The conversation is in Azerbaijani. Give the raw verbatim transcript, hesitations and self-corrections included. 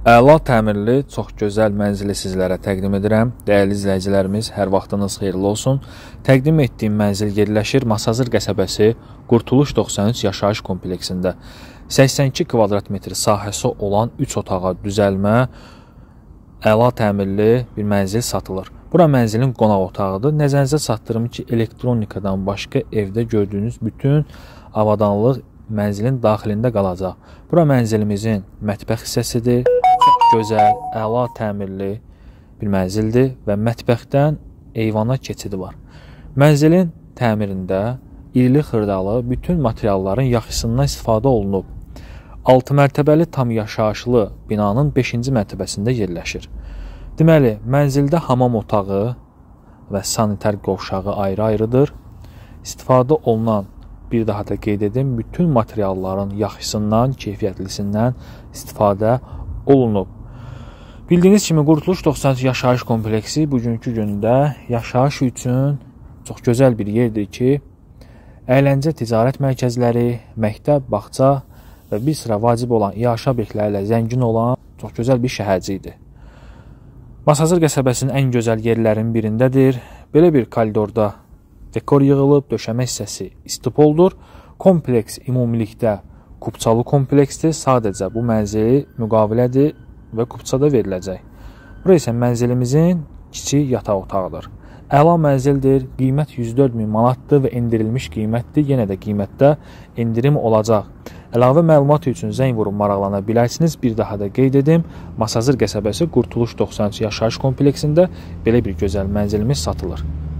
Əla təmirli, çox gözəl mənzili sizlərə təqdim edirəm. Dəyərli izləyicilərimiz, hər vaxtınız xeyirli olsun. Təqdim etdiyim mənzil yerləşir Masazır qəsəbəsi Qurtuluş doxsan üç yaşayış kompleksində. səksən iki kvadrat metr sahəsi olan üç otağa düzəlmə, əla təmirli bir mənzil satılır. Bura mənzilin qonaq otağıdır. Nəzərinizə çatdırım ki, elektronikadan başqa evdə gördüyünüz bütün avadanlıq mənzilin daxilində qalacaq. Bura mənzilimizin mətbəx hissəsidir. Çox gözəl, əla təmirli bir mənzildir və mətbəxdən eyvana keçidi var. Mənzilin təmirində irili xırdalı bütün materialların yaxşısından istifadə olunub. altı mərtəbəli tam yaşayışlı binanın beşinci mərtəbəsində yerləşir. Deməli, mənzildə hamam otağı və sanitar qovşağı ayrı-ayrıdır. İstifadə olunan, bir daha da qeyd edim, bütün materialların yaxşısından, keyfiyyətlisindən istifadə olunub. Bildiyiniz kimi Qurtuluş doxsan üç yaşayış kompleksi bugünkü gündə yaşayış üçün çox gözəl bir yerdir ki, əyləncə ticarət mərkəzləri, məktəb, bağça və bir sıra vacib olan iaşə obyektləri ilə zəngin olan çox gözəl bir şəhərcikdir. Masazır qəsəbəsinin ən gözəl yerlərinin birindədir. Belə bir koridorda dekor yığılıb, döşəmə hissəsi istipoldur. Kompleks ümumilikdə kupçalı kompleksdir. Sadəcə bu mənzili müqavilədir və kupçada veriləcək. Bura isə mənzilimizin kiçik yataq otağıdır. Əla mənzildir, qiymət yüz dörd min manatdır və endirilmiş qiymətdir. Yenə də qiymətdə endirim olacaq. Əlavə məlumat üçün zəng vurub maraqlana bilərsiniz. Bir daha da qeyd edim, Masazır qəsəbəsi Qurtuluş doxsan üç yaşayış kompleksində belə bir gözəl mənzilimiz satılır.